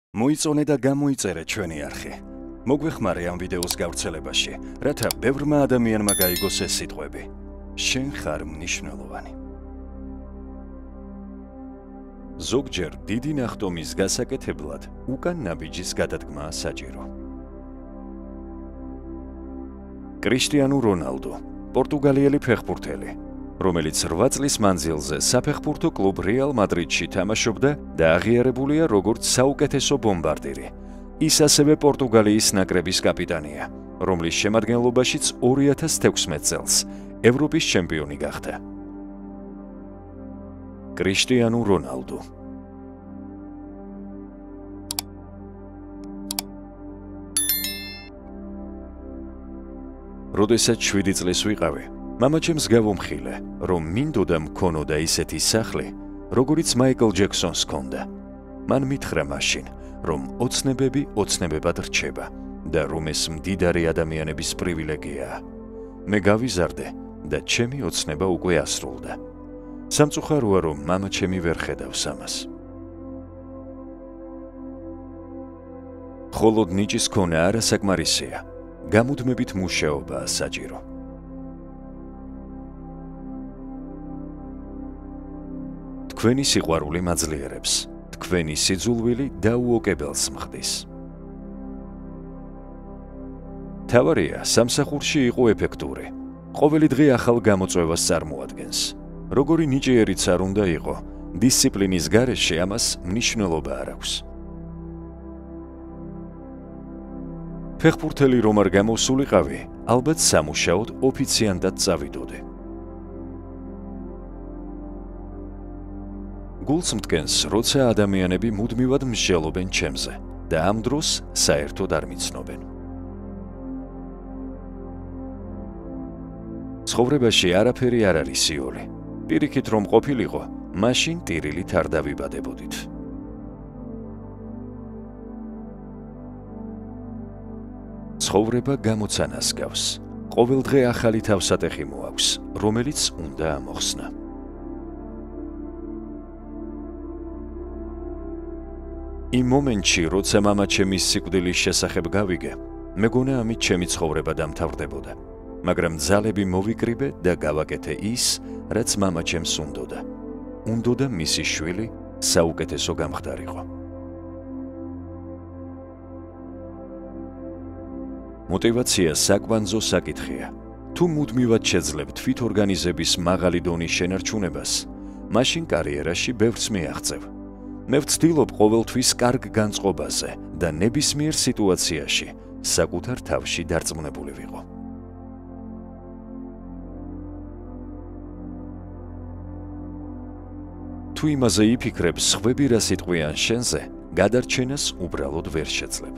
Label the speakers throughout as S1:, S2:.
S1: მოიწონე და გამოიწერე ჩვენი არხი. მოგვეხმარე ამ ვიდეოს გავრცელებაში, რათა ბევრმა ადამიანმა გაიგოს ეს სიტყვები. შენ ხარ მნიშვნელოვანი. ზოგჯერ დიდი ნახტომის გასაკეთებლად უკან ნაბიჯის გადადგმაა საჭირო. კრიშტიანუ რონალდუ, პორტუგალიელი ფეხბურთელი, რომელიც 8 წლის მანძილზე საფეხბურთო კლუბ რეალ მადრიდში თამაშობდა და აღიარებულია როგორც საუკეთესო ბომბარდირი. ის ასევე პორტუგალიის ნაკრების კაპიტანია, რომლის შემადგენლობაშიც 2016 წელს ევროპის ჩემპიონი გახდა. კრიშტიანუ რონალდუ. როდესაც 7 წლის ვიყავი, მამაჩემს გავუმხილე, რომ მინდოდა მქონოდა ისეთი სახლი, როგორიც მაიკლ ჯექსონს ჰქონდა. მან მითხრა მაშინ, რომ ოცნებები ოცნებებად რჩება და რომ ეს მდიდარი ადამიანების პრივილეგიაა. მე გავიზარდე და ჩემი ოცნება უკვე ასრულდა. სამწუხაროა, რომ მამაჩემი ვერ ხედავს ამას. მხოლოდ ნიჭის ქონა არასაკმარისია, გამუდმებით მუშაობაა საჭირო. თქვენი სიყვარული მაძლიერებს, თქვენი სიძულვილი დაუოკებელს მხდის. თავარია სამსახურში იყო ეფექტური. ყოველი დღე ახალ გამოწვევას წარმოადგენს. როგორი ნიჭიერიც არ უნდა იყო, დისციპლინის გარეშე ამას მნიშვნელობა არ აქვს. ფეხბურთელი რომ არ გამოსულიყავი, ალბათ სამუშაოდ ოფიციანტად წავიდოდი. გულს მткენს, როცა ადამიანები მუდმივად მსჯელობენ ჩემზე და ამ დროს საერთოდ არ მიცნობენ. ცხოვრებაში არაფერი არ არის სიოლი. პირიქით რომ ყოფილიყო, მაშინ ტირილით არ დავიბადებოდით. ცხოვრება გამოცანას გავს. ყოველდღე ახალი თავსატეხი მოაქვს, რომელიც უნდა ამოხსნა. იმ მომენტში, როცა მამაჩემის სიკვდილის შესახებ გავიგე, მეგონა ამით ჩემი ცხოვრება დამთავრდებოდა. მაგრამ ძალები მოვიკრიბე და გავაკეთე ის, რაც მამაჩემს უნდოდა. უნდოდა მისი შვილი საუკეთესო გამხდარიყო. მოტივაცია საკვანძო საკითხია. თუ მუდმივად შეძლებ თვითორგანიზების მაღალი დონის შენარჩუნებას, მაშინ კარიერაში ბევრს მიაღწევ. მე ვცდილობ ყოველთვის კარგ განწყობაზე და ნებისმიერ სიტუაციაში საკუთარ თავში დარწმუნებული ვიყო. თუ იმაზე იფიქრებ, სხვები რა სიტყვიან შენზე, გადარჩენას უბრალოდ ვერ შეძლებ.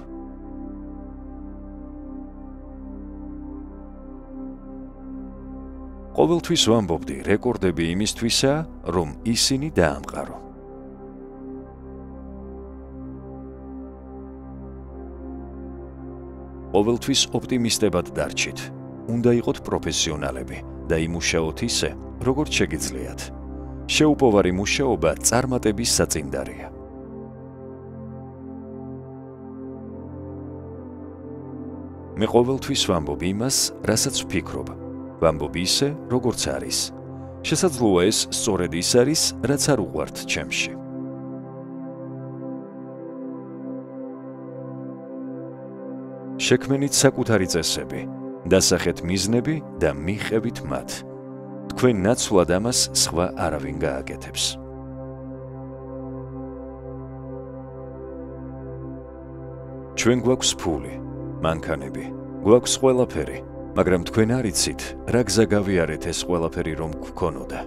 S1: ყოველთვის ვამბობდი, რეკორდები იმისთვისაა, რომ ისინი დაამყარო. ყოველთვის ოპტიმისტებად დარჩით. უნდა იყოთ პროფესიონალები და იმუშაოთ ისე, როგორც შეგიძლიათ. შეუპოვარი მუშაობა წარმატების საწინდარია. მე ყოველთვის ვამბობ იმას, რასაც ვფიქრობ. ვამბობ ისე, როგორც არის. შესაძლოა ეს სწორედ ის არის, რაც არ უყვართ ჩემში. შექმენით საკუთარი წესები, დასახეთ მიზნები და მიღებით მათ. თქვენ ნაცვლად ამას სხვა არავინ გააკეთებს. ჩვენ გვაქვს ფული, მანქანები, გვაქვს ყველაფერი, მაგრამ თქვენ არ იცით, რა გზა გავიარეთ ეს ყველაფერი რომ გქონოდა.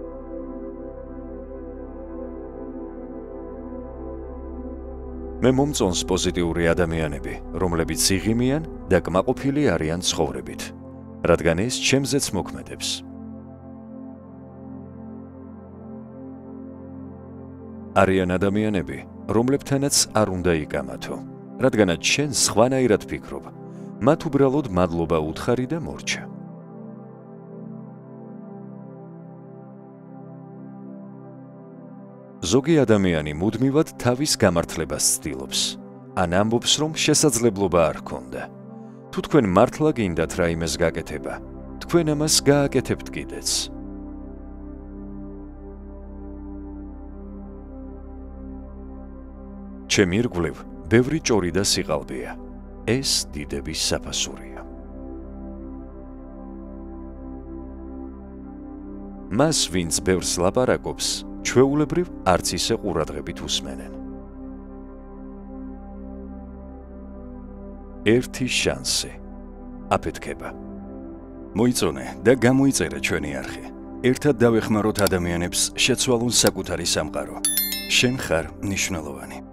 S1: მე მომწონს პოზიტიური ადამიანები, რომლებიც იღიმიან და კმაყოფილი არიან ცხოვრებით, რადგან ეს ჩემზეც მოქმედებს. არიან ადამიანები, რომლებთანაც არ უნდა იკამათო, რადგანაც შენ სხვანაირად ფიქრობ, მათ უბრალოდ მადლობა უთხარი და მორჩა. ზოგი ადამიანი მუდმივად თავის გამართლებას ცდილობს, ან ამბობს, რომ შესაძლებლობა არ ჰქონდა. თუ თქვენ მართლა გინდათ რაიმეს გაკეთება, თქვენ ამას გააკეთებთ კიდეც. ჩემი ირგვლივ ბევრი ჭორი და სიყალბეა. ეს დიდების საფასურია. მას, ვინც ბევრს ლაპარაკობს, ჩვეულებრივ არც ისე ყურადღებით უსმენენ. ერთი შანსი აფეთქება.
S2: მოიწონე და გამოიწერე ჩვენი არხი. ერთად დავეხმაროთ ადამიანებს შეცვალონ საკუთარი სამყარო. შენ ხარ მნიშვნელოვანი.